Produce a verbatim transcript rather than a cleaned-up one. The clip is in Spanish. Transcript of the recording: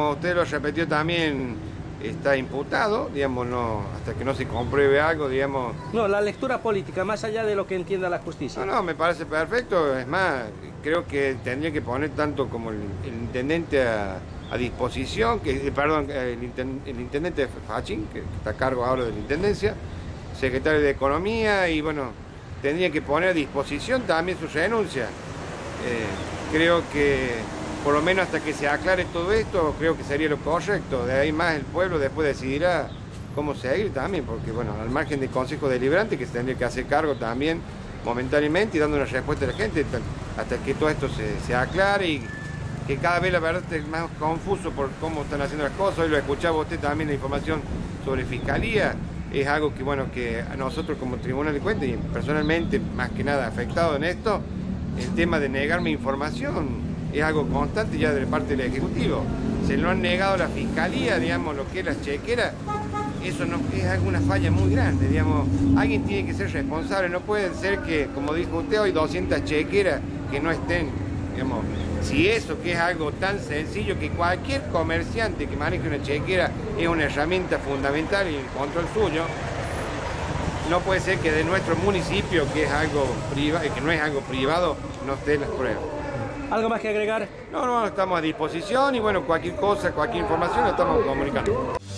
Como usted lo repetió también, está imputado, digamos, no, hasta que no se compruebe algo, digamos... No, la lectura política, más allá de lo que entienda la justicia. No, no, me parece perfecto, es más, creo que tendría que poner tanto como el, el intendente a, a disposición, que, eh, perdón, el, inten, el intendente Fachín, que está a cargo ahora de la intendencia, secretario de Economía, y bueno, tendría que poner a disposición también su renuncia. Eh, creo que, por lo menos hasta que se aclare todo esto, creo que sería lo correcto. De ahí más el pueblo después decidirá cómo seguir también, porque bueno, al margen del Consejo Deliberante, que se tendría que hacer cargo también momentáneamente y dando una respuesta a la gente, hasta que todo esto se, se aclare y que cada vez la verdad esté más confuso por cómo están haciendo las cosas. Hoy lo escuchaba usted también la información sobre Fiscalía. Es algo que, bueno, que a nosotros como Tribunal de Cuentas y personalmente, más que nada afectado en esto, el tema de negarme información es algo constante ya de parte del Ejecutivo. Se lo han negado a la Fiscalía, digamos, lo que es las chequeras. Eso no, es alguna falla muy grande, digamos. Alguien tiene que ser responsable. No puede ser que, como dijo usted, hoy doscientas chequeras que no estén, digamos. Si eso, que es algo tan sencillo que cualquier comerciante que maneje una chequera es una herramienta fundamental y el control suyo, no puede ser que de nuestro municipio, que es algo privado, que no es algo privado, no esté las pruebas. ¿Algo más que agregar? No, no, estamos a disposición y bueno, cualquier cosa, cualquier información, estamos comunicando.